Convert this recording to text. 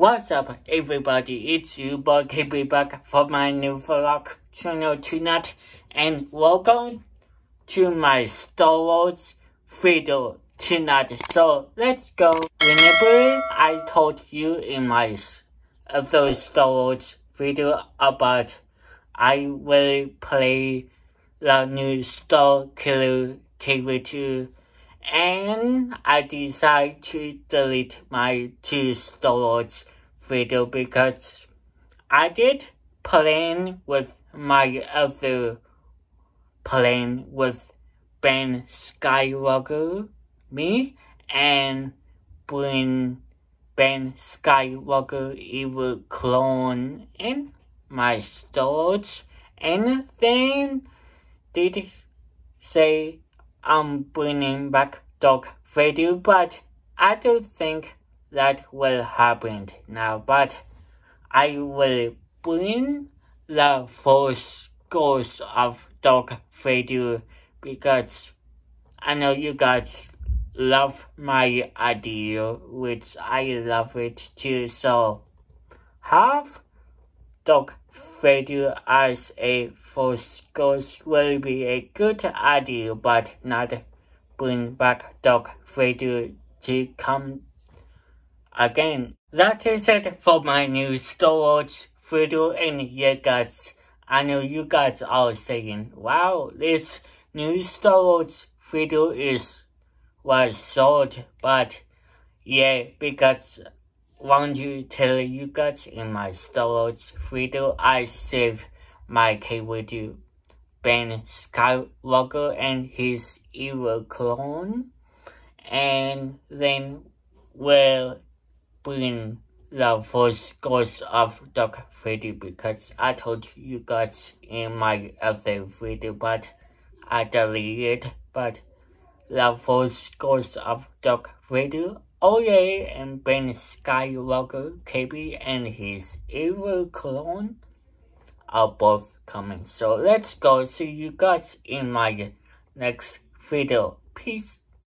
What's up everybody, it's your boy KB back for my new vlog channel tonight, and welcome to my Star Wars video tonight. So let's go. Remember I told you in my other Star Wars video about I will play the new Star Killer KB2, and I decided to delete my 2 Star Wars video because I did playing with my other playing with Ben Skywalker, me, and bring Ben Skywalker evil clone in my Star Wars, and then did say I'm bringing back Darth Vader, but I don't think that will happen now. But I will bring the Force Ghost of Darth Vader because I know you guys love my idea, which I love it too. So have Darth Vader as a Force Ghost will be a good idea, but not bring back Darth Vader to come again. That is it for my new Star Wars video, and yeah guys, I know you guys are saying, wow, this new Star Wars video was short, but yeah, because want to tell you guys in my Star Wars video, I saved my KB2 Ben Skywalker and his evil clone, and then we'll bring the Force Ghost of Darth Vader because I told you guys in my other video, but I deleted it. But the Force Ghost of Darth Vader, oh yeah, and Ben Skywalker, KB, and his evil clone are both coming. So let's go. See you guys in my next video. Peace.